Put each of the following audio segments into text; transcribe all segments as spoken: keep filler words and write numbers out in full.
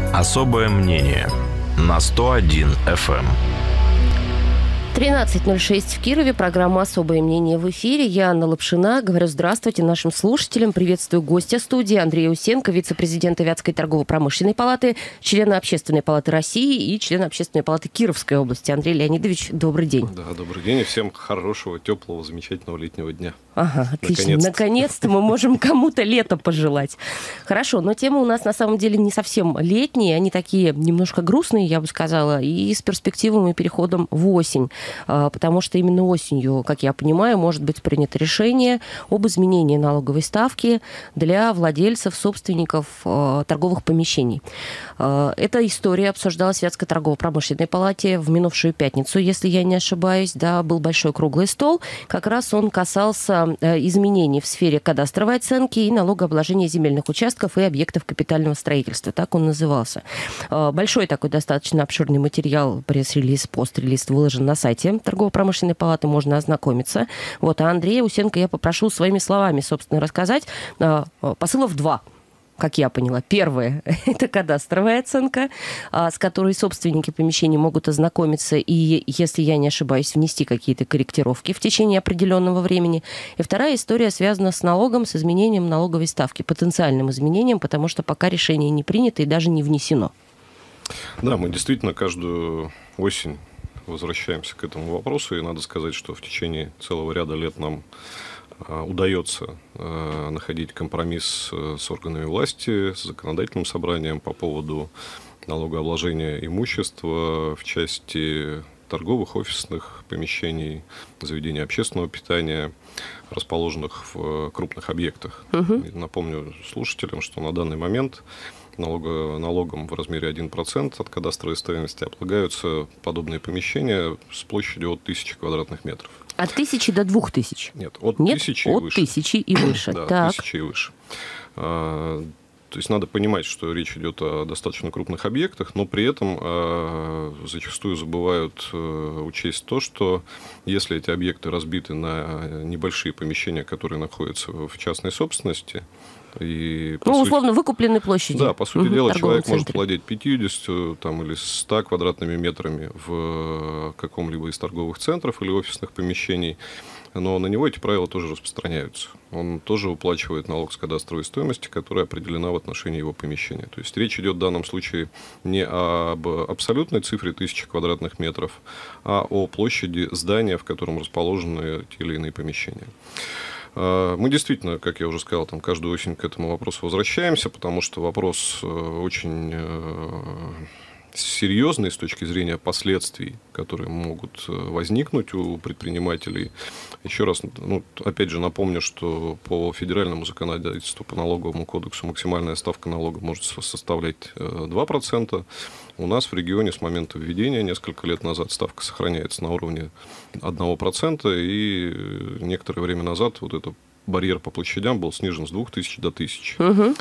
Особое мнение на сто один эф эм. тринадцать ноль шесть в Кирове. Программа «Особое мнение» в эфире. Я Анна Лапшина. Говорю здравствуйте нашим слушателям. Приветствую гостя студии Андрея Усенко, вице-президента Вятской торгово-промышленной палаты, члена Общественной палаты России и члена Общественной палаты Кировской области. Андрей Леонидович, добрый день. Да, добрый день и всем хорошего, теплого, замечательного летнего дня. Ага, отлично. Наконец-то, Наконец-то мы можем кому-то лето пожелать. Хорошо, но темы у нас на самом деле не совсем летние, они такие немножко грустные, я бы сказала, и с перспективным и переходом в осень. Потому что именно осенью, как я понимаю, может быть принято решение об изменении налоговой ставки для владельцев, собственников торговых помещений. Эта история обсуждалась в Вятской торгово-промышленной палате в минувшую пятницу, если я не ошибаюсь. Да, был большой круглый стол. Как раз он касался изменений в сфере кадастровой оценки и налогообложения земельных участков и объектов капитального строительства. Так он назывался. Большой такой достаточно обширный материал, пресс-релиз, пост-релиз выложен на сайте торгово-промышленной палаты, можно ознакомиться. Вот, а Андрея Усенко я попрошу своими словами, собственно, рассказать. Посылов два, как я поняла. Первое – это кадастровая оценка, с которой собственники помещений могут ознакомиться и, если я не ошибаюсь, внести какие-то корректировки в течение определенного времени. И вторая история связана с налогом, с изменением налоговой ставки, потенциальным изменением, потому что пока решение не принято и даже не внесено. Да, мы действительно каждую осень возвращаемся к этому вопросу, и надо сказать, что в течение целого ряда лет нам удается находить компромисс с органами власти, с законодательным собранием по поводу налогообложения имущества в части торговых, офисных помещений, заведений общественного питания, расположенных в крупных объектах. Угу. Напомню слушателям, что на данный момент налогом в размере один процент от кадастровой стоимости облагаются подобные помещения с площадью от тысячи квадратных метров. От тысячи до двух тысяч? Нет, от Нет, тысячи и от выше. тысячи и выше. Да, так. от тысячи и выше. То есть надо понимать, что речь идет о достаточно крупных объектах, но при этом э, зачастую забывают э, учесть то, что если эти объекты разбиты на небольшие помещения, которые находятся в частной собственности, и, ну, сути, условно, выкупленной площади. Да, по сути угу, дела, человек центре. может владеть пятьюдесятью там, или ста квадратными метрами в каком-либо из торговых центров или офисных помещений, но на него эти правила тоже распространяются. Он тоже уплачивает налог с кадастровой стоимости, которая определена в отношении его помещения. То есть речь идет в данном случае не об абсолютной цифре тысячи квадратных метров, а о площади здания, в котором расположены те или иные помещения. Мы действительно, как я уже сказал, там каждую осень к этому вопросу возвращаемся, потому что вопрос очень серьезный с точки зрения последствий, которые могут возникнуть у предпринимателей. Еще раз, ну, опять же, напомню, что по федеральному законодательству, по налоговому кодексу максимальная ставка налога может составлять два процента. У нас в регионе с момента введения несколько лет назад ставка сохраняется на уровне одного процента, и некоторое время назад вот этот барьер по площадям был снижен с двух тысяч до тысячи. Угу.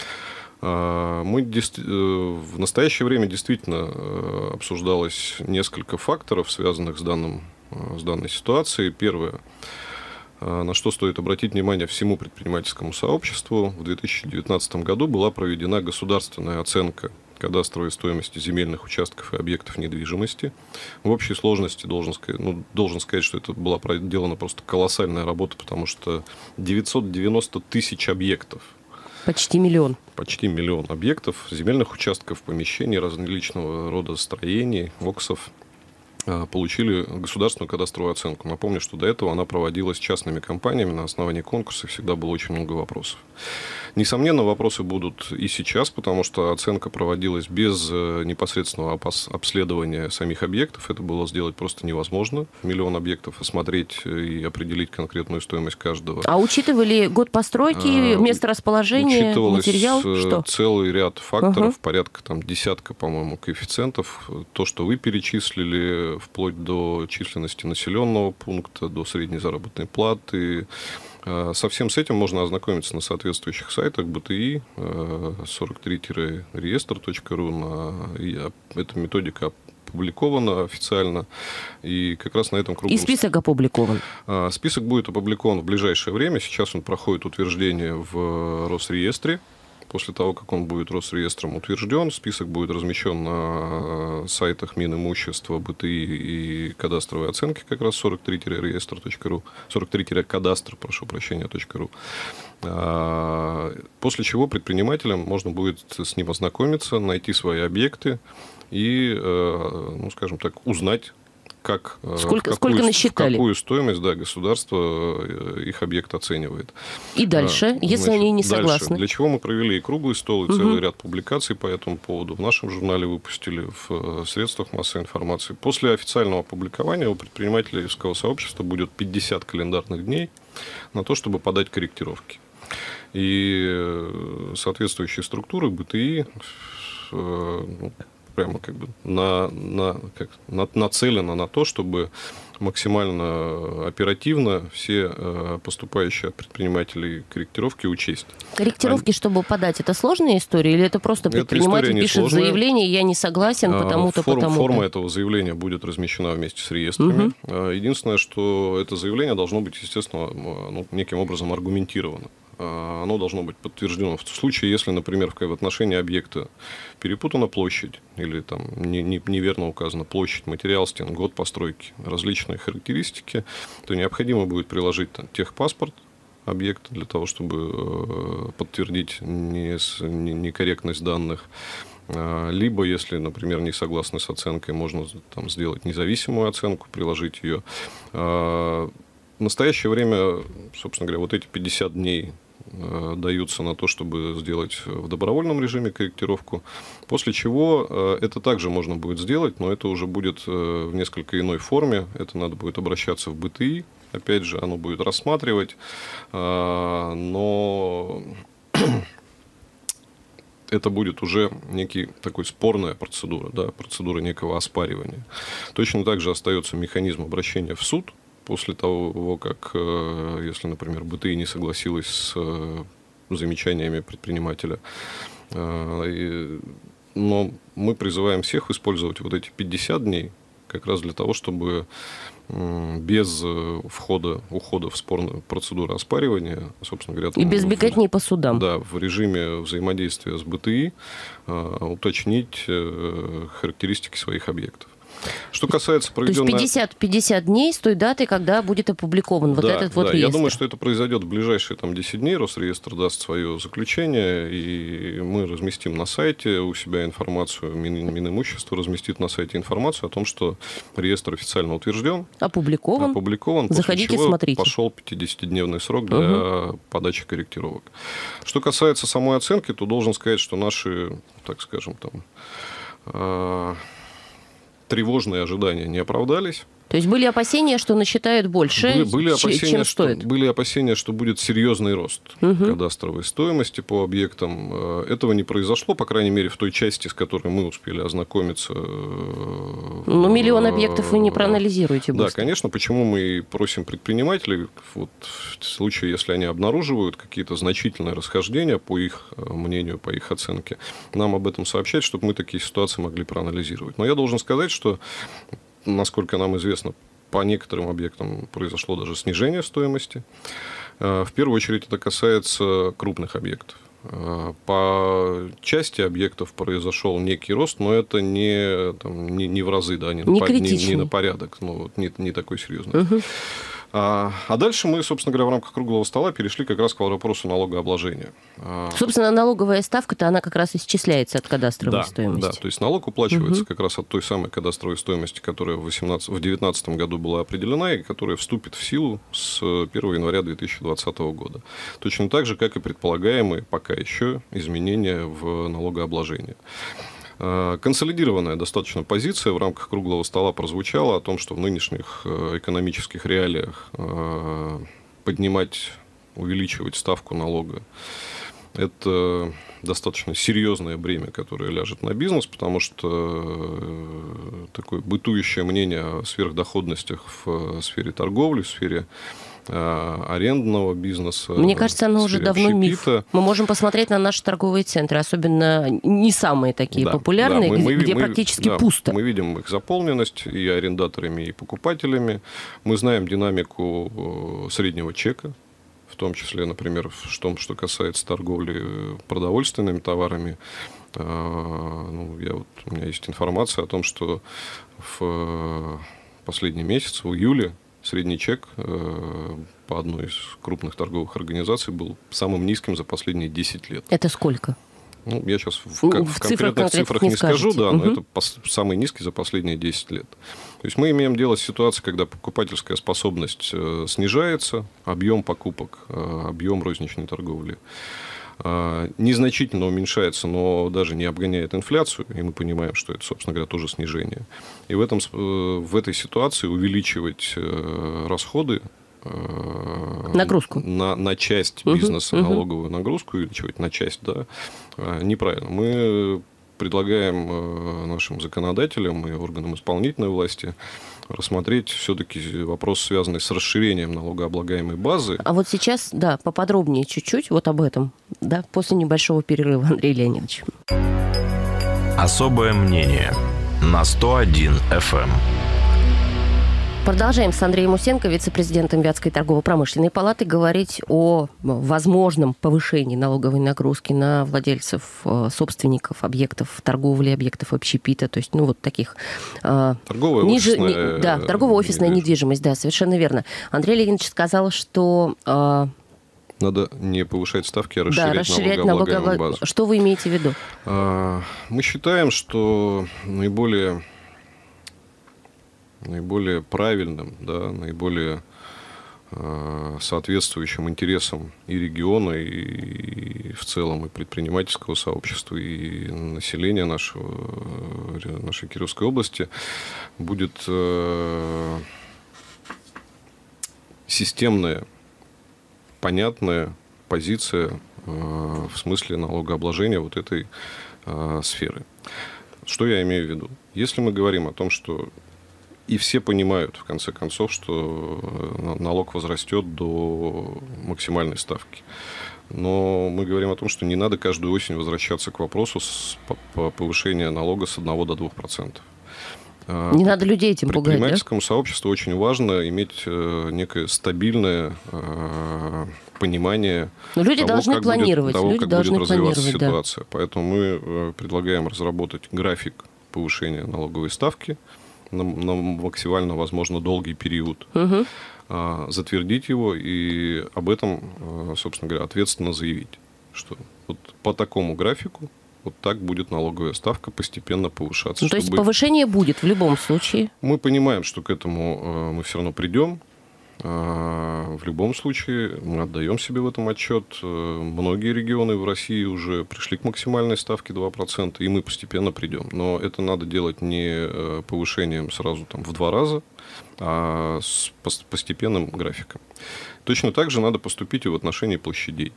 Мы в настоящее время действительно обсуждалось несколько факторов, связанных с, данным, с данной ситуацией. Первое, на что стоит обратить внимание всему предпринимательскому сообществу, в две тысячи девятнадцатом году была проведена государственная оценка кадастровой стоимости земельных участков и объектов недвижимости. В общей сложности должен сказать, ну, должен сказать, что это была проделана просто колоссальная работа, потому что девятьсот девяносто тысяч объектов. Почти миллион. Почти миллион объектов, земельных участков, помещений, различного рода строений, ОКСов получили государственную кадастровую оценку. Напомню, что до этого она проводилась частными компаниями на основании конкурса, всегда было очень много вопросов. Несомненно, вопросы будут и сейчас, потому что оценка проводилась без непосредственного обследования самих объектов. Это было сделать просто невозможно. Миллион объектов осмотреть и определить конкретную стоимость каждого. А учитывали год постройки, а, место расположения, материал? Что? Целый ряд факторов, uh-huh. порядка там, десятка, по-моему, коэффициентов. То, что вы перечислили, вплоть до численности населенного пункта, до средней заработной платы. Со всем с этим можно ознакомиться на соответствующих сайтах бэ тэ и сорок три реестр точка ру. Эта методика опубликована официально. И как раз на этом круглом... И список опубликован? Список будет опубликован в ближайшее время. Сейчас он проходит утверждение в Росреестре. После того, как он будет Росреестром утвержден, список будет размещен на сайтах Минимущества, БТИ и кадастровой оценки, как раз сорок три реестр точка ру, сорок три кадастр, прошу прощения, .ру. После чего предпринимателям можно будет с ним ознакомиться, найти свои объекты и, ну, скажем так, узнать, как, сколько, в, какую, сколько насчитали? в какую стоимость, да, государство их объект оценивает. И дальше, а, если значит, они не дальше. согласны? Для чего мы провели и круглый стол, и целый угу. ряд публикаций по этому поводу. В нашем журнале выпустили, в средствах массовой информации. После официального опубликования у предпринимательского сообщества будет пятьдесят календарных дней на то, чтобы подать корректировки. И соответствующие структуры БТИ, ну, прямо как бы на, на, как, на, нацелено на то, чтобы максимально оперативно все поступающие от предпринимателей корректировки учесть. Корректировки, Они... чтобы подать, это сложная история? Или это просто предприниматель это пишет сложная. заявление, я не согласен, потому-то, Форм, потому-то? Форма этого заявления будет размещена вместе с реестрами. Угу. Единственное, что это заявление должно быть, естественно, ну, неким образом аргументировано. Оно должно быть подтверждено в случае, если, например, в отношении объекта перепутана площадь или там не, не, неверно указана площадь, материал стен, год постройки, различные характеристики, то необходимо будет приложить там, техпаспорт объекта для того, чтобы подтвердить некорректность данных. Либо, если, например, не согласны с оценкой, можно там, сделать независимую оценку, приложить ее. В настоящее время, собственно говоря, вот эти пятьдесят дней даются на то, чтобы сделать в добровольном режиме корректировку, после чего это также можно будет сделать, но это уже будет в несколько иной форме, это надо будет обращаться в БТИ, опять же, оно будет рассматривать, но это будет уже некий такой спорная процедура, да, процедура некого оспаривания. Точно так же остается механизм обращения в суд, после того, как, если, например, БТИ не согласилась с замечаниями предпринимателя. Но мы призываем всех использовать вот эти пятьдесят дней как раз для того, чтобы без входа, ухода в спорную процедуру оспаривания, собственно говоря... И без беготни по судам. Да, в режиме взаимодействия с БТИ уточнить характеристики своих объектов. Что касается проведенного... То есть пятьдесят, пятьдесят дней с той даты, когда будет опубликован вот да, этот вот да, реестр. Я думаю, что это произойдет в ближайшие там, десять дней. Росреестр даст свое заключение, и мы разместим на сайте у себя информацию, Мин, Минимущество разместит на сайте информацию о том, что реестр официально утвержден. Опубликован. Опубликован. Заходите, смотрите. Пошел пятидесятидневный срок для угу. подачи корректировок. Что касается самой оценки, то должен сказать, что наши, так скажем, там... тревожные ожидания не оправдались. То есть были опасения, что насчитают больше, были, были опасения, чем что, стоит? Были опасения, что будет серьезный рост угу. кадастровой стоимости по объектам. Этого не произошло, по крайней мере, в той части, с которой мы успели ознакомиться. Но миллион объектов вы не проанализируете быстро. Да, конечно. Почему мы просим предпринимателей, вот, в случае, если они обнаруживают какие-то значительные расхождения, по их мнению, по их оценке, нам об этом сообщать, чтобы мы такие ситуации могли проанализировать. Но я должен сказать, что насколько нам известно, по некоторым объектам произошло даже снижение стоимости. В первую очередь это касается крупных объектов. По части объектов произошел некий рост, но это не, там, не, не в разы, да, не, не, по, не, не на порядок, ну, не, не такой серьезный. Угу. А, а дальше мы, собственно говоря, в рамках круглого стола перешли как раз к вопросу налогообложения. Собственно, налоговая ставка-то, она как раз исчисляется от кадастровой да, стоимости. Да, то есть налог уплачивается угу. как раз от той самой кадастровой стоимости, которая в две тысячи девятнадцатом году была определена и которая вступит в силу с первого января две тысячи двадцатого года. Точно так же, как и предполагаемые пока еще изменения в налогообложении. Консолидированная достаточно позиция в рамках круглого стола прозвучала о том, что в нынешних экономических реалиях поднимать, увеличивать ставку налога – это достаточно серьезное бремя, которое ляжет на бизнес, потому что такое бытующее мнение о сверхдоходностях в сфере торговли, в сфере арендного бизнеса. Мне кажется, оно уже давно миф. Мы можем посмотреть на наши торговые центры, особенно не самые такие да, популярные, да, мы, где мы, практически да, пусто. Мы видим их заполненность и арендаторами, и покупателями. Мы знаем динамику среднего чека в том числе, например, в том, что касается торговли продовольственными товарами. Ну, я вот, у меня есть информация о том, что в последний месяц, в июле, средний чек по одной из крупных торговых организаций был самым низким за последние десять лет. Это сколько? Ну, я сейчас в, в, в цифрах конкретных цифрах не, не скажу, да, угу. но это пос, самый низкий за последние десять лет. То есть мы имеем дело с ситуацией, когда покупательская способность э, снижается, объем покупок, э, объем розничной торговли э, незначительно уменьшается, но даже не обгоняет инфляцию, и мы понимаем, что это, собственно говоря, тоже снижение. И в, этом, э, в этой ситуации увеличивать э, расходы, нагрузку. На, на часть бизнеса, uh-huh, налоговую uh-huh. нагрузку увеличивать на часть, да, неправильно. Мы предлагаем нашим законодателям и органам исполнительной власти рассмотреть все-таки вопрос, связанный с расширением налогооблагаемой базы. А вот сейчас, да, поподробнее чуть-чуть вот об этом, да, после небольшого перерыва, Андрей Леонидович. Особое мнение на сто один эф эм. Продолжаем с Андреем Усенко, вице-президентом Вятской торгово-промышленной палаты, говорить о возможном повышении налоговой нагрузки на владельцев, собственников объектов торговли, объектов общепита, то есть, ну, вот таких... Торговая ниже, офисная... Не, да, торгово-офисная недвижимость. недвижимость, да, совершенно верно. Андрей Леонидович сказал, что... Надо не повышать ставки, а расширять, да, расширять налогооблагаемую налогов... базу. Что вы имеете в виду? Мы считаем, что наиболее... наиболее правильным, да, наиболее э, соответствующим интересам и региона, и, и в целом и предпринимательского сообщества, и населения нашего, нашей Кировской области будет э, системная, понятная позиция э, в смысле налогообложения вот этой э, сферы. Что я имею в виду? Если мы говорим о том, что и все понимают, в конце концов, что налог возрастет до максимальной ставки. Но мы говорим о том, что не надо каждую осень возвращаться к вопросу с повышения налога с одного до двух процентов. Не надо людей этим пугать, да? Предпринимательскому сообществу очень важно иметь некое стабильное понимание Но люди того, должны как планировать, будет, того, люди как должны будет развиваться планировать, ситуация. Да. Поэтому мы предлагаем разработать график повышения налоговой ставки на, на максимально, возможно, долгий период, угу. затвердить его и об этом, собственно говоря, ответственно заявить, что вот по такому графику вот так будет налоговая ставка постепенно повышаться. Ну, чтобы... То есть повышение будет в любом случае? Мы понимаем, что к этому мы все равно придем. В любом случае, мы отдаем себе в этом отчет. Многие регионы в России уже пришли к максимальной ставке два процента, и мы постепенно придем. Но это надо делать не повышением сразу там, в два раза, а с постепенным графиком. Точно так же надо поступить и в отношении площадей.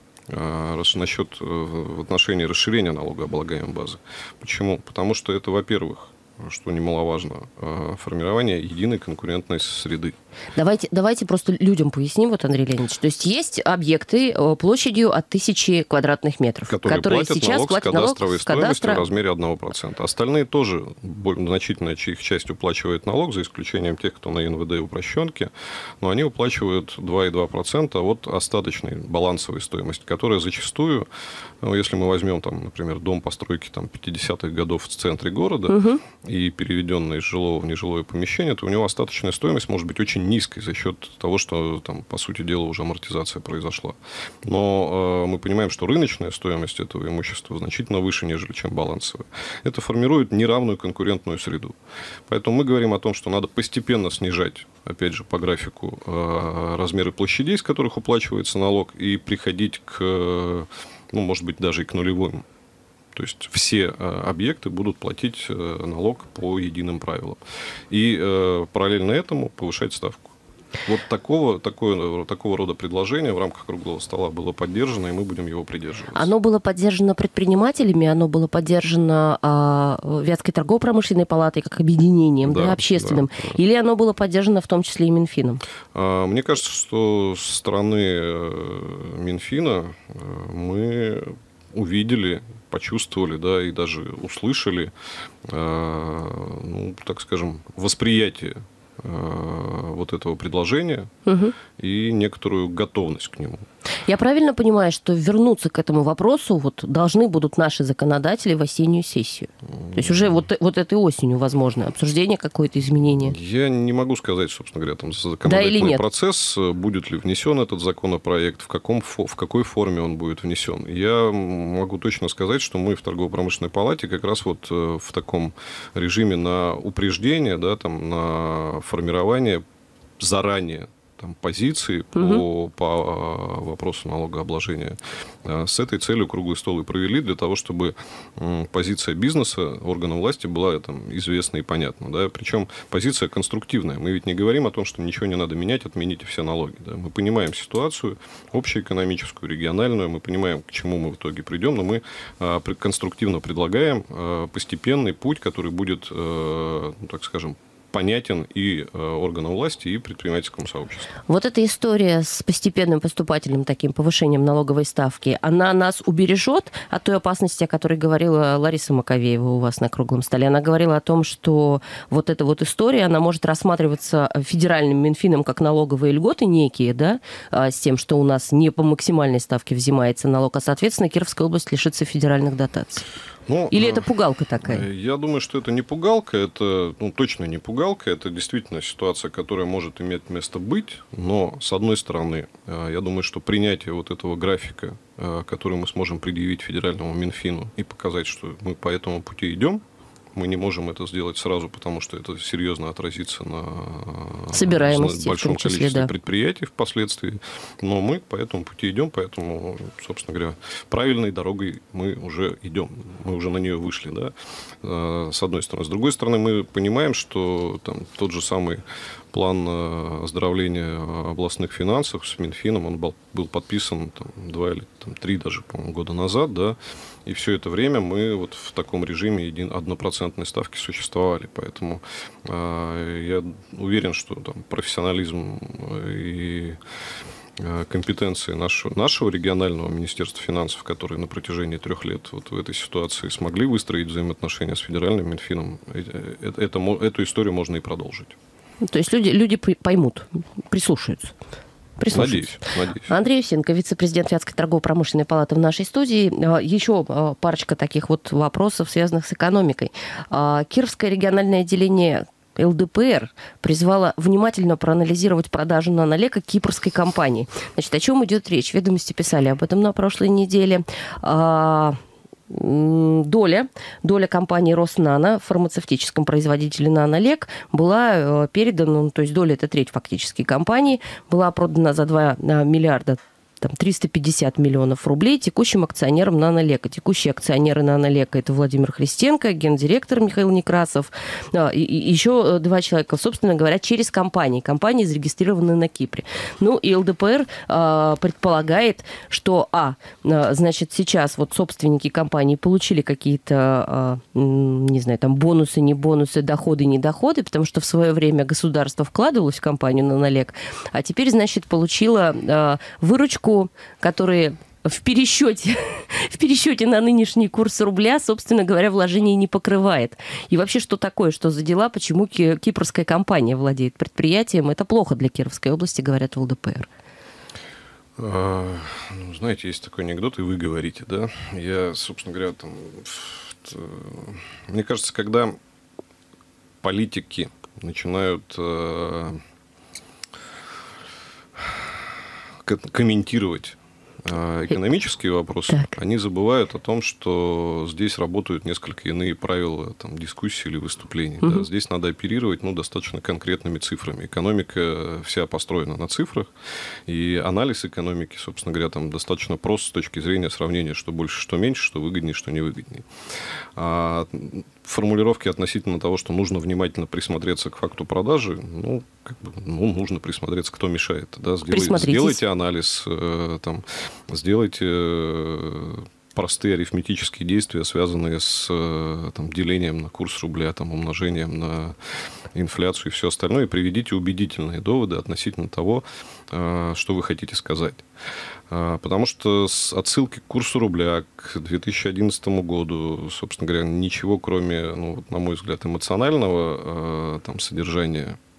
Насчет в отношении расширения налогооблагаемой базы. Почему? Потому что это, во-первых, что немаловажно, формирование единой конкурентной среды. Давайте, давайте просто людям поясним, вот, Андрей Леонидович. То есть есть объекты площадью от тысячи квадратных метров, которые, которые платят сейчас налог платят с кадастровой налог стоимостью кадастра... в размере одного процента. Остальные тоже, значительная их часть уплачивает налог, за исключением тех, кто на эн вэ дэ и упрощенке, но они уплачивают два целых две десятых процента от остаточной балансовой стоимости, которая зачастую, если мы возьмем, там, например, дом постройки там, пятидесятых годов в центре города, угу. и переведенный из жилого в нежилое помещение, то у него остаточная стоимость может быть очень низкой за счет того, что, там, по сути дела, уже амортизация произошла. Но э, мы понимаем, что рыночная стоимость этого имущества значительно выше, нежели чем балансовая. Это формирует неравную конкурентную среду. Поэтому мы говорим о том, что надо постепенно снижать, опять же, по графику э, размеры площадей, с которых уплачивается налог, и приходить к, ну, может быть, даже и к нулевым. То есть все э, объекты будут платить э, налог по единым правилам. И э, параллельно этому повышать ставку. Вот такого, такое, такого рода предложение в рамках круглого стола было поддержано, и мы будем его придерживаться. Оно было поддержано предпринимателями, оно было поддержано э, Вятской торгово-промышленной палатой как объединением, да, да, общественным, да, да. Или оно было поддержано в том числе и Минфином? А, мне кажется, что со стороны Минфина мы увидели, почувствовали, да, и даже услышали, э, ну, так скажем, восприятие э, вот этого предложения угу. и некоторую готовность к нему. Я правильно понимаю, что вернуться к этому вопросу вот должны будут наши законодатели в осеннюю сессию? То есть уже вот, вот этой осенью возможно обсуждение какое-то изменение? Я не могу сказать, собственно говоря, там законодательный да процесс, будет ли внесен этот законопроект, в, каком, в какой форме он будет внесен. Я могу точно сказать, что мы в торгово-промышленной палате как раз вот в таком режиме на упреждение, да, там, на формирование заранее там, позиции по, угу. по вопросу налогообложения. С этой целью круглый стол и провели, для того, чтобы позиция бизнеса, органов власти была там, известна и понятна. Да? Причем позиция конструктивная. Мы ведь не говорим о том, что ничего не надо менять, отмените все налоги. Да? Мы понимаем ситуацию общеэкономическую, региональную, мы понимаем, к чему мы в итоге придем, но мы конструктивно предлагаем постепенный путь, который будет, ну, так скажем, понятен и органам власти, и предпринимательскому сообществу. Вот эта история с постепенным поступательным таким повышением налоговой ставки, она нас убережет от той опасности, о которой говорила Лариса Маковеева у вас на круглом столе. Она говорила о том, что вот эта вот история, она может рассматриваться федеральным Минфином как налоговые льготы некие, да, с тем, что у нас не по максимальной ставке взимается налог, а, соответственно, Кировская область лишится федеральных дотаций. Ну, или это пугалка такая? Я думаю, что это не пугалка, это ну, точно не пугалка, это действительно ситуация, которая может иметь место быть, но, с одной стороны, я думаю, что принятие вот этого графика, который мы сможем предъявить федеральному Минфину и показать, что мы по этому пути идем, мы не можем это сделать сразу, потому что это серьезно отразится на собираемости, большом числе, количестве да. предприятий впоследствии. Но мы по этому пути идем, поэтому, собственно говоря, правильной дорогой мы уже идем. Мы уже на нее вышли, да, с одной стороны. С другой стороны, мы понимаем, что там, тот же самый план оздоровления областных финансов с Минфином, он был, был подписан там, два или там, три даже, по-моему, года назад, да, и все это время мы вот в таком режиме однопроцентной ставки существовали. Поэтому э, я уверен, что там, профессионализм и э, компетенции нашего, нашего регионального Министерства финансов, которые на протяжении трех лет вот в этой ситуации смогли выстроить взаимоотношения с федеральным Минфином, это, это, эту историю можно и продолжить. То есть люди, люди поймут, прислушаются. Надеюсь, надеюсь. Андрей Евсеенко, вице-президент Вятской торгово-промышленной палаты в нашей студии. Еще парочка таких вот вопросов, связанных с экономикой. Кировское региональное отделение эл дэ пэ эр призвало внимательно проанализировать продажу нанолека кипрской компании. Значит, о чем идет речь? Ведомости писали об этом на прошлой неделе. Доля, доля компании Роснано, фармацевтическом производителе Нанолек, была передана, ну, то есть доля, это треть фактически компании, была продана за два миллиарда там, триста пятьдесят миллионов рублей текущим акционерам Нанолека. Текущие акционеры Нанолека – это Владимир Христенко, гендиректор Михаил Некрасов, и, и еще два человека, собственно говоря, через компании. Компании зарегистрированы на Кипре. Ну, и эл дэ пэ эр а, предполагает, что, а, значит, сейчас вот собственники компании получили какие-то, а, не знаю, там, бонусы, не бонусы, доходы, не доходы, потому что в свое время государство вкладывалось в компанию Нанолек, а теперь, значит, получило а, выручку, которые в пересчете, в пересчете на нынешний курс рубля, собственно говоря, вложений не покрывает. И вообще, что такое, что за дела, почему кипрская компания владеет предприятием, это плохо для Кировской области, говорят в эл дэ пэ эр. А, ну, знаете, есть такой анекдот, и вы говорите, да? Я, собственно говоря, там, мне кажется, когда политики начинают комментировать экономические вопросы, так. они забывают о том, что здесь работают несколько иные правила там, дискуссии или выступлений. Угу. Да. Здесь надо оперировать ну, достаточно конкретными цифрами. Экономика вся построена на цифрах, и анализ экономики, собственно говоря, там достаточно прост с точки зрения сравнения, что больше, что меньше, что выгоднее, что невыгоднее. А формулировки относительно того, что нужно внимательно присмотреться к факту продажи, ну, как бы, ну нужно присмотреться, кто мешает. Да? Сделайте, сделайте анализ, э, там, сделайте э, простые арифметические действия, связанные с э, там, делением на курс рубля, там, умножением на инфляцию и все остальное, и приведите убедительные доводы относительно того, э, что вы хотите сказать. Потому что с отсылки к курсу рубля к две тысячи одиннадцатому году, собственно говоря, ничего, кроме, ну, вот, на мой взгляд, эмоционального там, содержания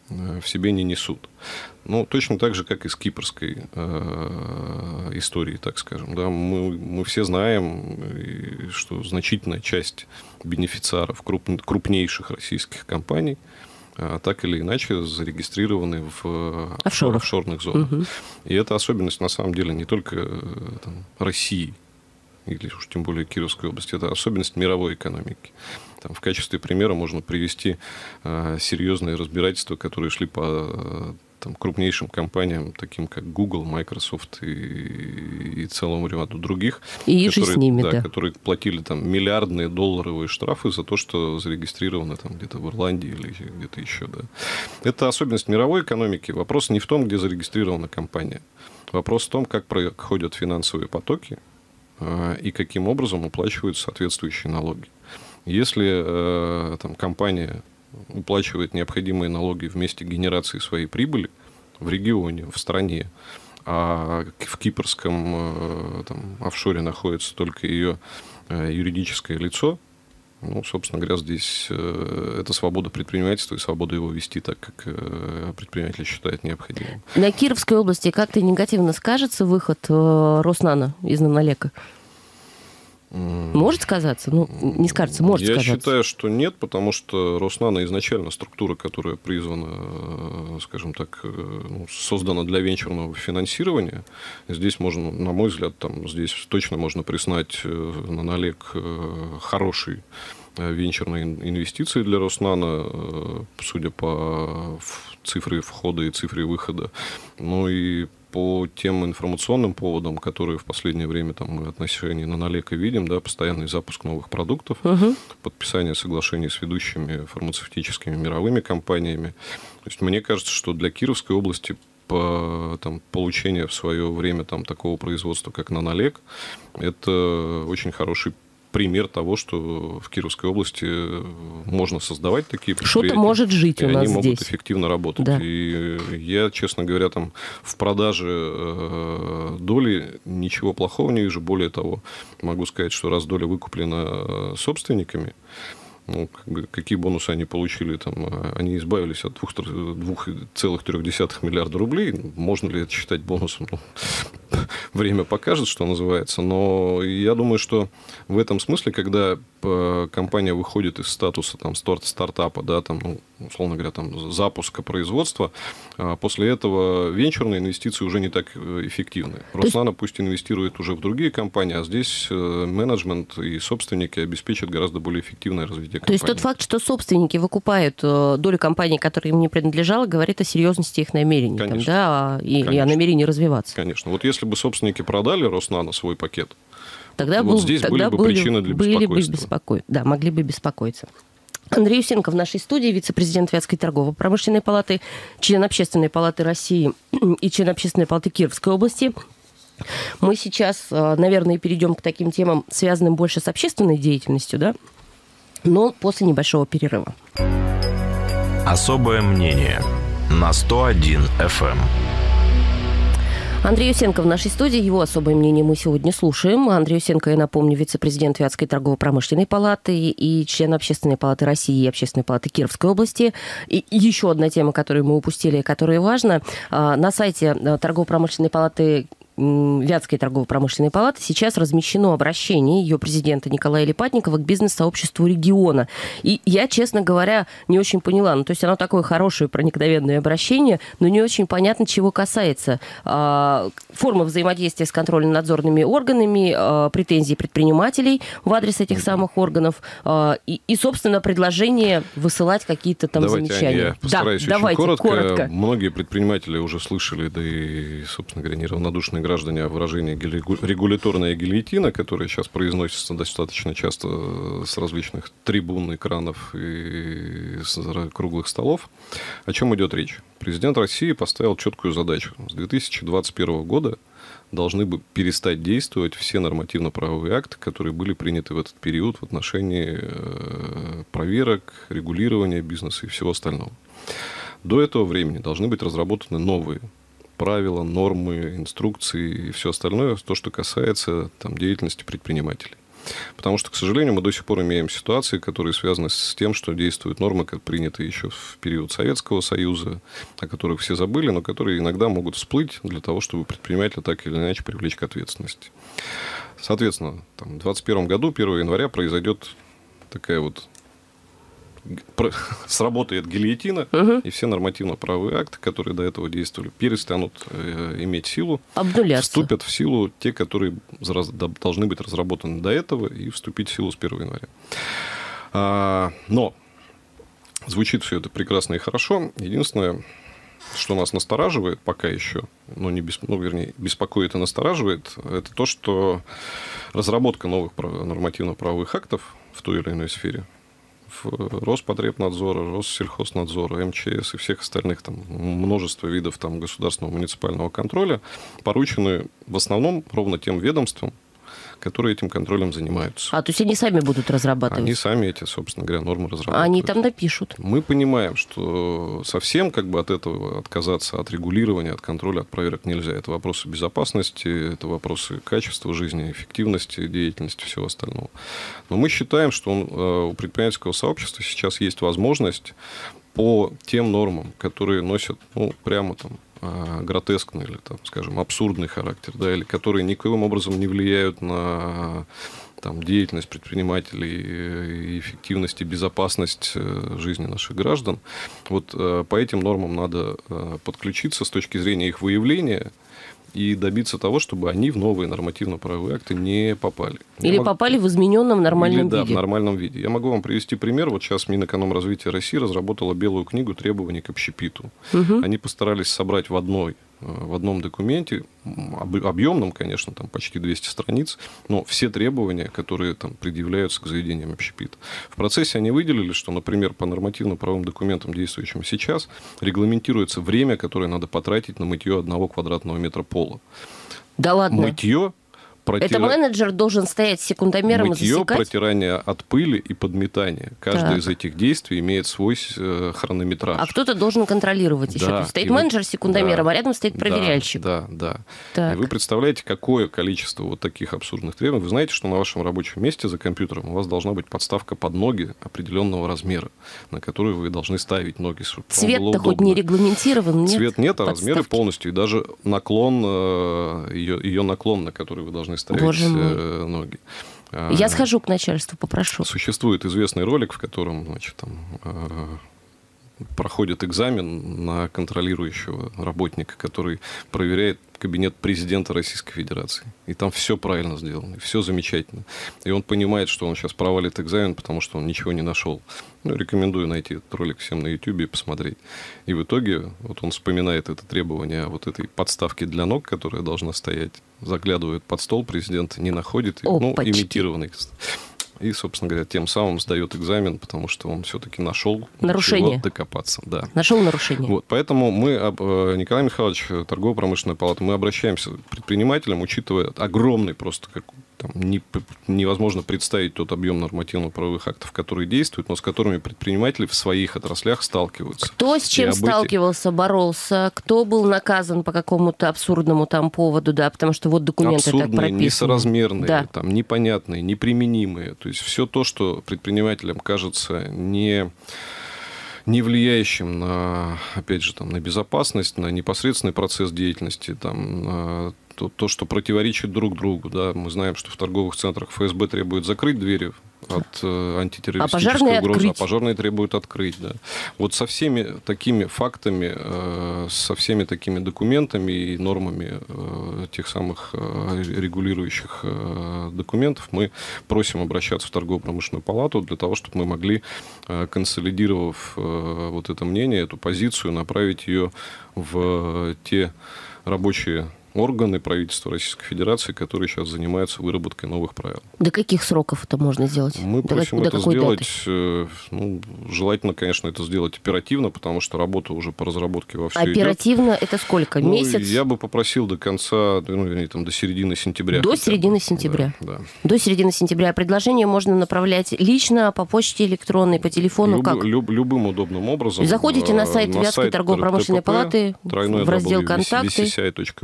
в себе не несут. Ну, точно так же, как и с кипрской э, историей, так скажем. Да, мы, мы все знаем, что значительная часть бенефициаров круп, крупнейших российских компаний э, так или иначе зарегистрированы в Офшорах. офшорных зонах. Угу. И это особенность, на самом деле, не только там, России, или уж тем более Кировской области, это особенность мировой экономики. Там, в качестве примера можно привести э, серьезные разбирательства, которые шли по э, там, крупнейшим компаниям, таким как Google, Microsoft и, и целому ряду других, и которые, с ними, да, да. которые платили там, миллиардные долларовые штрафы за то, что зарегистрированы там, где-то в Ирландии или где-то еще. Да. Это особенность мировой экономики. Вопрос не в том, где зарегистрирована компания. Вопрос в том, как проходят финансовые потоки э, и каким образом уплачиваются соответствующие налоги. Если э, там, компания уплачивает необходимые налоги в месте генерации своей прибыли в регионе, в стране, а в кипрском э, там, офшоре находится только ее э, юридическое лицо, ну, собственно говоря, здесь э, это свобода предпринимательства и свобода его вести так, как э, предприниматель считает необходимым. На Кировской области как-то негативно скажется выход э, Роснано из Нанолека? Может сказаться? Ну, не скажется, может Я сказаться. Я считаю, что нет, потому что Роснано изначально структура, которая призвана, скажем так, ну, создана для венчурного финансирования. Здесь можно, на мой взгляд, там, здесь точно можно признать Нанолек хороший венчурные инвестиции для Роснано, судя по цифре входа и цифре выхода. Ну и по тем информационным поводам, которые в последнее время там, мы в отношении Нанолека видим, да, постоянный запуск новых продуктов, угу. подписание соглашений с ведущими фармацевтическими мировыми компаниями. То есть мне кажется, что для Кировской области по там, получение в свое время там, такого производства, как Нанолек, это очень хороший пример того, что в Кировской области можно создавать такие предприятия. Что-то может жить у нас здесь. И они здесь. могут эффективно работать. Да. И я, честно говоря, там в продаже э, доли ничего плохого не вижу. Более того, могу сказать, что раз доля выкуплена собственниками, ну, как бы, какие бонусы они получили, там, они избавились от двух целых трёх десятых миллиарда рублей. Можно ли это считать бонусом? Ну, время покажет, что называется. Но я думаю, что в этом смысле, когда компания выходит из статуса там, стартапа, да, там, ну, условно говоря, там, запуска производства, после этого венчурные инвестиции уже не так эффективны. Роснано есть... пусть инвестирует уже в другие компании, а здесь менеджмент и собственники обеспечат гораздо более эффективное развитие компании. То есть тот факт, что собственники выкупают долю компании, которая им не принадлежала, говорит о серьезности их намерений, там, да, и, и о намерении развиваться. Конечно. Вот если бы собственники продали Роснано свой пакет, тогда вот был, здесь тогда были бы были, причины для были беспокойства. Бы беспоко... Да, могли бы беспокоиться. Андрей Усенко в нашей студии, вице-президент Вятской торгово-промышленной палаты, член Общественной палаты России и член Общественной палаты Кировской области. Мы сейчас, наверное, перейдем к таким темам, связанным больше с общественной деятельностью, да, но после небольшого перерыва. Особое мнение на сто один эф эм. Андрей Усенко в нашей студии. Его особое мнение мы сегодня слушаем. Андрей Усенко, я напомню, вице-президент Вятской торгово-промышленной палаты и член Общественной палаты России и Общественной палаты Кировской области. И еще одна тема, которую мы упустили, которая важна. На сайте торгово-промышленной палаты Вятской торгово-промышленной палаты сейчас размещено обращение ее президента Николая Липатникова к бизнес-сообществу региона. И я, честно говоря, не очень поняла. Ну, то есть оно такое хорошее, проникновенное обращение, но не очень понятно, чего касается. Формы взаимодействия с контрольно-надзорными органами, претензии предпринимателей в адрес этих самых органов и, и собственно, предложение высылать какие-то там давайте, замечания. Я постараюсь да, очень давайте, коротко. коротко. Многие предприниматели уже слышали, да и, собственно говоря, неравнодушные граждане о выражении регуляторная гильотина, которая сейчас произносится достаточно часто с различных трибун, экранов и с круглых столов. О чем идет речь? Президент России поставил четкую задачу. С две тысячи двадцать первого года должны бы перестать действовать все нормативно-правовые акты, которые были приняты в этот период в отношении проверок, регулирования бизнеса и всего остального. До этого времени должны быть разработаны новые правила, нормы, инструкции и все остальное, то, что касается там, деятельности предпринимателей. Потому что, к сожалению, мы до сих пор имеем ситуации, которые связаны с тем, что действуют нормы, как принятые еще в период Советского Союза, о которых все забыли, но которые иногда могут всплыть для того, чтобы предпринимателя так или иначе привлечь к ответственности. Соответственно, там, в двадцать первом году, первого января, произойдет такая вот... сработает гильотина, угу. и все нормативно-правовые акты, которые до этого действовали, перестанут э, иметь силу. Обнуляться. Вступят в силу те, которые должны быть разработаны до этого и вступить в силу с первого января. А, но звучит все это прекрасно и хорошо. Единственное, что нас настораживает пока еще, ну, не бес, ну, вернее, беспокоит и настораживает, это то, что разработка новых нормативно-правовых актов в той или иной сфере, Роспотребнадзора, Россельхознадзора, эм че эс и всех остальных там, множество видов там, государственного муниципального контроля поручены в основном ровно тем ведомствам, которые этим контролем занимаются. А, то есть они сами будут разрабатывать? Они сами эти, собственно говоря, нормы разрабатывают. Они там напишут? Мы понимаем, что совсем как бы от этого отказаться, от регулирования, от контроля, от проверок нельзя. Это вопросы безопасности, это вопросы качества жизни, эффективности деятельности, всего остального. Но мы считаем, что он, у предпринимательского сообщества сейчас есть возможность по тем нормам, которые носят, ну, прямо там, гротескный или, там, скажем, абсурдный характер, да, или которые никоим образом не влияют на там, деятельность предпринимателей, эффективность и безопасность жизни наших граждан. Вот по этим нормам надо подключиться с точки зрения их выявления и добиться того, чтобы они в новые нормативно-правовые акты не попали. Или Я попали могу... в измененном нормальном Или, да, виде. в нормальном виде. Я могу вам привести пример. Вот сейчас Минэкономразвития России разработала белую книгу требований к общепиту. Угу. Они постарались собрать в одной в одном документе, объемном, конечно, там почти двести страниц, но все требования, которые там предъявляются к заведениям общепита. В процессе они выделили, что, например, по нормативно-правовым документам, действующим сейчас, регламентируется время, которое надо потратить на мытье одного квадратного метра пола. Да ладно? Мытье... Протира... Это менеджер должен стоять с секундомером Мытье, и засекать? протирание от пыли и подметание. Каждое так. из этих действий имеет свой э, хронометраж. А кто-то должен контролировать еще. Да. То есть стоит и менеджер с секундомером, да, а рядом стоит проверяльщик. Да, да. да. Так. И вы представляете, какое количество вот таких абсурдных требований. Вы знаете, что на вашем рабочем месте за компьютером у вас должна быть подставка под ноги определенного размера, на которую вы должны ставить ноги. Цвет-то хоть не регламентирован? Нет? Цвет нет, а подставки. Размеры полностью. И даже наклон, ее, ее наклон, на который вы должны ставить ноги. Я схожу к начальству, попрошу. Существует известный ролик, в котором, значит, там, проходит экзамен на контролирующего работника, который проверяет кабинет президента Российской Федерации. И там все правильно сделано, и все замечательно. И он понимает, что он сейчас провалит экзамен, потому что он ничего не нашел. Ну, рекомендую найти этот ролик всем на Ютубе и посмотреть. И в итоге вот он вспоминает это требование о вот этой подставке для ног, которая должна стоять, заглядывает под стол президента, не находит, ну, имитированный. И, собственно говоря, тем самым сдает экзамен, потому что он все-таки нашел нарушение. Докопаться. Да. Нашел нарушение. Вот, поэтому мы, Николай Михайлович, торгово-промышленная палата, мы обращаемся к предпринимателям, учитывая огромный просто, как, там, не, невозможно представить тот объем нормативно-правовых актов, которые действуют, но с которыми предприниматели в своих отраслях сталкиваются. Кто с чем сталкивался, боролся, кто был наказан по какому-то абсурдному там поводу, да, потому что вот документы абсурдные, так прописаны. Несоразмерные, да. там, непонятные, неприменимые. То есть все то, что предпринимателям кажется не, не влияющим на, опять же, там, на безопасность, на непосредственный процесс деятельности, там, на то, то, что противоречит друг другу. Да. Мы знаем, что в торговых центрах эф эс бэ требует закрыть двери от э, антитеррористической а угрозы, открыть. а пожарные требуют открыть. Да. Вот со всеми такими фактами, э, со всеми такими документами и нормами э, тех самых э, регулирующих э, документов мы просим обращаться в торгово-промышленную палату для того, чтобы мы могли, э, консолидировав э, вот это мнение, эту позицию, направить ее в те рабочие органы правительства Российской Федерации, которые сейчас занимаются выработкой новых правил. До каких сроков это можно сделать? Мы до просим до это сделать, даты? Ну, желательно, конечно, это сделать оперативно, потому что работа уже по разработке вовсю идет. Оперативно это сколько? Ну, Месяц? Я бы попросил до конца, ну, вернее, там, до середины сентября. До середины сентября? Да, да. До середины сентября. Предложение можно направлять лично, по почте электронной, по телефону, Люб, как? Люб, любым удобным образом. Заходите на сайт на Вятской сайт торгово-промышленной палаты, в раздел «Контакты». дабл ю дабл ю дабл ю точка ви си си ай точка ру,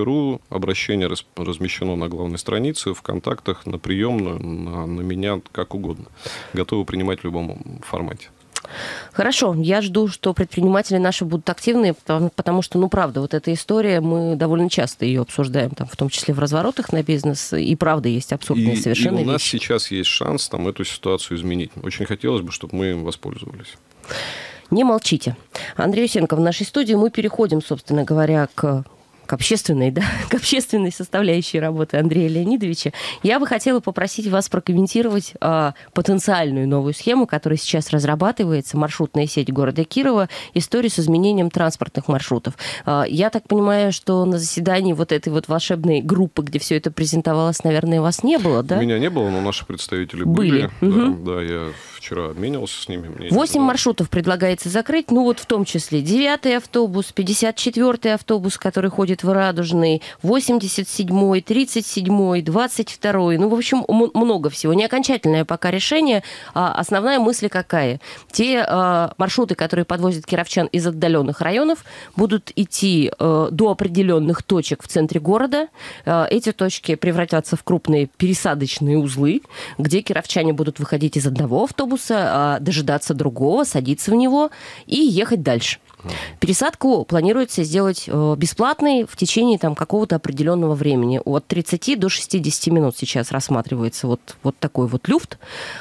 обращение размещено на главной странице, в контактах, на приемную, на, на меня, как угодно. Готовы принимать в любом формате. Хорошо, я жду, что предприниматели наши будут активны, потому, потому что, ну, правда, вот эта история, мы довольно часто ее обсуждаем, там, в том числе в разворотах на бизнес, и правда есть абсурдные и, совершенно и у нас вещи. сейчас есть шанс там, эту ситуацию изменить. Очень хотелось бы, чтобы мы им воспользовались. Не молчите. Андрей Усенко в нашей студии. Мы переходим, собственно говоря, к... к общественной, да, к общественной составляющей работы Андрея Леонидовича. Я бы хотела попросить вас прокомментировать а, потенциальную новую схему, которая сейчас разрабатывается, маршрутная сеть города Кирова, историю с изменением транспортных маршрутов. А, я так понимаю, что на заседании вот этой вот волшебной группы, где все это презентовалось, наверное, вас не было, да? Меня не было, но наши представители были. были. Угу. Да, да, я вчера обменивался с ними. Восемь маршрутов предлагается закрыть, ну вот в том числе девятый автобус, пятьдесят четвёртый автобус, который ходит в Радужный, восемьдесят седьмой, тридцать седьмой, двадцать второй. Ну, в общем, много всего. Не окончательное пока решение. А основная мысль какая? Те а, маршруты, которые подвозят кировчан из отдаленных районов, будут идти а, до определенных точек в центре города. А, эти точки превратятся в крупные пересадочные узлы, где кировчане будут выходить из одного автобуса, а, дожидаться другого, садиться в него и ехать дальше. Пересадку планируется сделать бесплатной в течение там, какого-то определенного времени. От тридцати до шестидесяти минут сейчас рассматривается вот, вот такой вот люфт.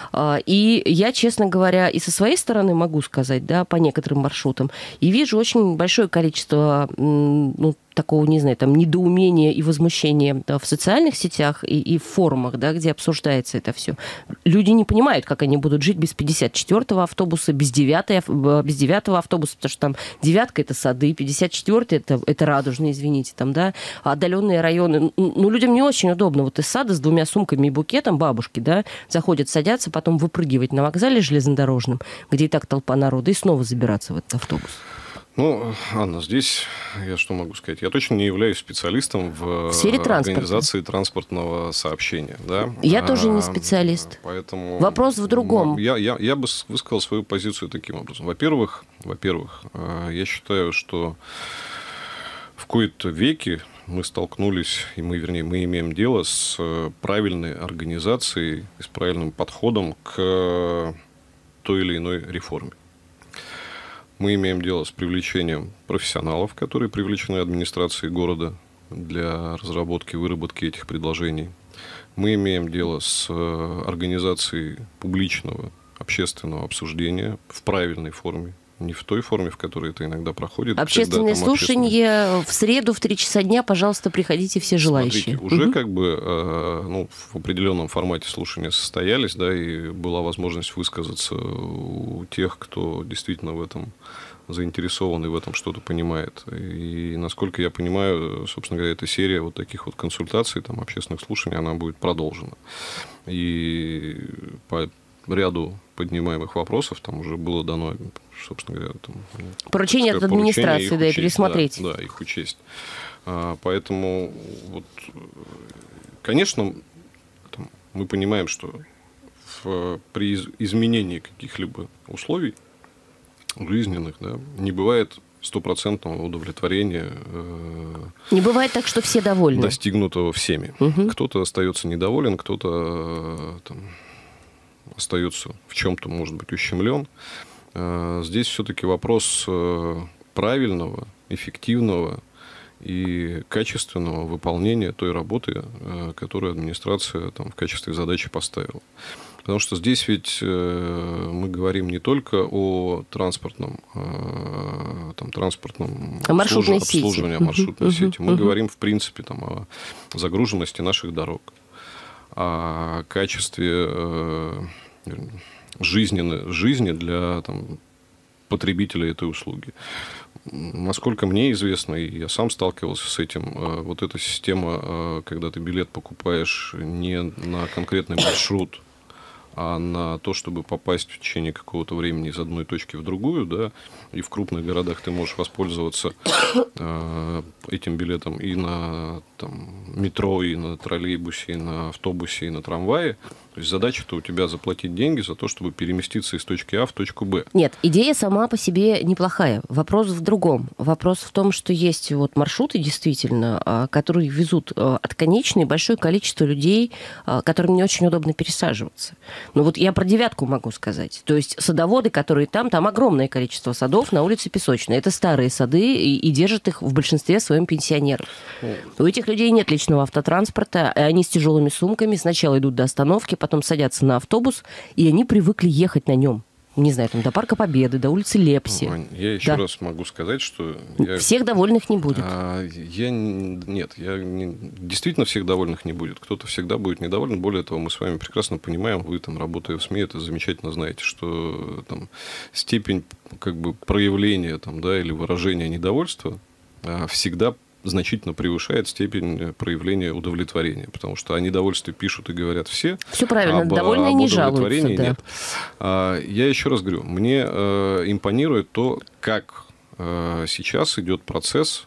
И я, честно говоря, и со своей стороны могу сказать, да, по некоторым маршрутам, и вижу очень большое количество, ну, такого, не знаю, там, недоумения и возмущения в социальных сетях и, и в форумах, да, где обсуждается это все. Люди не понимают, как они будут жить без пятьдесят четвёртого автобуса, без девятого, без девятого автобуса, потому что там девятка – это Сады, пятьдесят четвёртый – это, это Радужный, извините, там, да, отдаленные районы. Ну, людям не очень удобно. Вот из Сада с двумя сумками и букетом бабушки, да, заходят, садятся, потом выпрыгивать на вокзале железнодорожном, где и так толпа народа, и снова забираться в этот автобус. Ну, Анна, здесь я что могу сказать? Я точно не являюсь специалистом в, в сфере организации транспортного сообщения. Да? Я а, тоже не специалист. Поэтому вопрос в другом. Я, я, я бы высказал свою позицию таким образом. Во-первых, во-первых, я считаю, что в кои-то веки мы столкнулись, и мы, вернее, мы имеем дело с правильной организацией, с правильным подходом к той или иной реформе. Мы имеем дело с привлечением профессионалов, которые привлечены администрацией города для разработки и выработки этих предложений. Мы имеем дело с организацией публичного общественного обсуждения в правильной форме, не в той форме, в которой это иногда проходит. Общественное слушание общественное... в среду в три часа дня, пожалуйста, приходите все желающие. Смотрите, уже угу. как бы ну, в определенном формате слушания состоялись, да, и была возможность высказаться у тех, кто действительно в этом заинтересован и в этом что-то понимает. И, насколько я понимаю, собственно говоря, эта серия вот таких вот консультаций, там, общественных слушаний, она будет продолжена. И по ряду поднимаемых вопросов там уже было дано, собственно говоря, там, поручение от администрации, да, учесть, и пересмотреть. Да, да, их учесть. А, поэтому, вот, конечно, там, мы понимаем, что в, при изменении каких-либо условий жизненных, да, не бывает стопроцентного удовлетворения. Не бывает так, что все довольны. Достигнутого всеми. Угу. Кто-то остается недоволен, кто-то там остается в чем-то, может быть, ущемлен. Здесь все-таки вопрос правильного, эффективного и качественного выполнения той работы, которую администрация там, в качестве задачи поставила. Потому что здесь ведь мы говорим не только о транспортном, там, транспортном маршрутной обслуживании, сети. маршрутной uh-huh, сети. Мы uh-huh. говорим, в принципе, там, о загруженности наших дорог, о качестве жизненной, жизни для там, потребителя этой услуги. Насколько мне известно, и я сам сталкивался с этим, вот эта система, когда ты билет покупаешь не на конкретный маршрут, а на то, чтобы попасть в течение какого-то времени из одной точки в другую, да, и в крупных городах ты можешь воспользоваться э, этим билетом и на там, метро, и на троллейбусе, и на автобусе, и на трамвае. То есть задача-то у тебя заплатить деньги за то, чтобы переместиться из точки А в точку Б. Нет, идея сама по себе неплохая. Вопрос в другом. Вопрос в том, что есть вот маршруты, действительно, которые везут от конечной большое количество людей, которым не очень удобно пересаживаться. Ну вот я про девятку могу сказать. То есть садоводы, которые там, там огромное количество садов на улице Песочной. Это старые сады, и, и держат их в большинстве своем пенсионеры. У этих людей нет личного автотранспорта, и они с тяжелыми сумками сначала идут до остановки, потом садятся на автобус, и они привыкли ехать на нем. Не знаю, там до Парка Победы, до улицы Лепси. Вань, я еще да. раз могу сказать, что... Я, всех довольных не будет. А, я, нет, я не, действительно всех довольных не будет. Кто-то всегда будет недоволен. Более того, мы с вами прекрасно понимаем, вы, там, работая в СМИ, это замечательно знаете, что там, степень как бы, проявления там, да, или выражения недовольства всегда значительно превышает степень проявления удовлетворения, потому что о недовольстве пишут и говорят все. Все правильно, об, довольные об не жалуются. Да. Нет. Я еще раз говорю, мне импонирует то, как сейчас идет процесс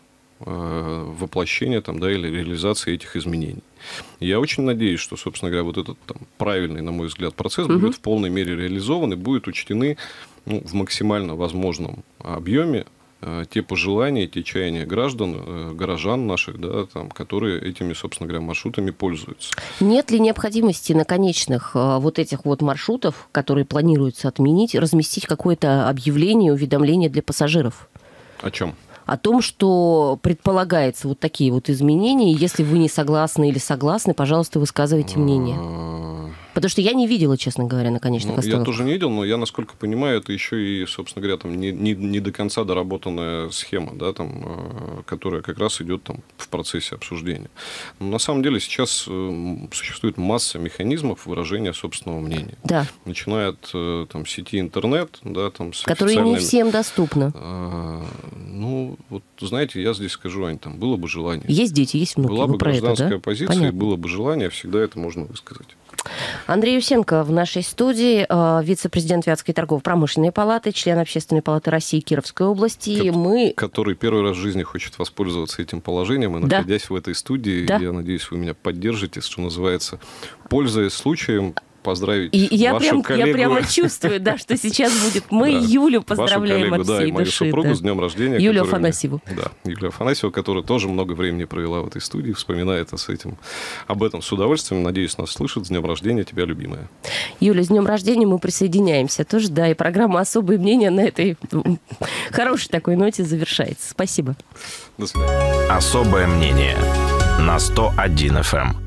воплощения там, да, или реализации этих изменений. Я очень надеюсь, что, собственно говоря, вот этот там, правильный, на мой взгляд, процесс угу. будет в полной мере реализован и будут учтены ну, в максимально возможном объеме те пожелания, те чаяния граждан, горожан наших, да, там, которые этими, собственно говоря, маршрутами пользуются. Нет ли необходимости на конечных вот этих вот маршрутов, которые планируется отменить, разместить какое-то объявление, уведомление для пассажиров? О чем? О том, что предполагается вот такие вот изменения, и если вы не согласны или согласны, пожалуйста, высказывайте мнение. Потому что я не видела, честно говоря, на конечных ну, остановках. Я тоже не видел, но я, насколько понимаю, это еще и, собственно говоря, там не, не, не до конца доработанная схема, да, там, которая как раз идет там, в процессе обсуждения. Но на самом деле сейчас существует масса механизмов выражения собственного мнения. Да. Начиная от там, сети интернет, да, там, с которые официальными... не всем доступны. А, ну, вот, знаете, я здесь скажу, Ань, там было бы желание. Есть дети, есть внуки. Была бы гражданская это, да? позиция, Понятно. и было бы желание, всегда это можно высказать. Андрей Усенко в нашей студии, вице-президент Вятской торгово-промышленной палаты, член Общественной палаты России Кировской области. Ко- Мы... Который первый раз в жизни хочет воспользоваться этим положением, и, да. находясь в этой студии, да. я надеюсь, вы меня поддержите, что называется, пользуясь случаем, поздравить и я вашу прям, коллегу. Я прямо чувствую, да, что сейчас будет. Мы да. Юлю поздравляем коллегу, от всей да, и мою души. супругу да. с днем рождения. Юлю которая, Афанасьеву. Да, Юлию Афанасьеву, которая тоже много времени провела в этой студии, вспоминает с этим, об этом с удовольствием. Надеюсь, нас слышит. С днем рождения тебя, любимая. Юля, с днем рождения мы присоединяемся тоже, да, и программа «Особые мнения» на этой хорошей такой ноте завершается. Спасибо. До свидания. Особое мнение на сто один эф эм.